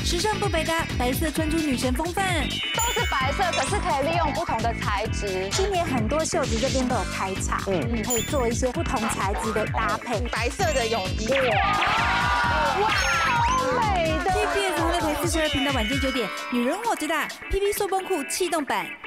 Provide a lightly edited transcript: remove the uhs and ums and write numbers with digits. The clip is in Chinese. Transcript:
时尚不百搭，白色穿出女神风范。 都是白色，可是可以利用不同的材质。 今年很多秀子这边都有开场，可以做一些不同材质的搭配。 白色的泳衣，哇，好美的。 TBS 红台42频道晚间9点，女人我最大 ，PP 塑崩裤气动版。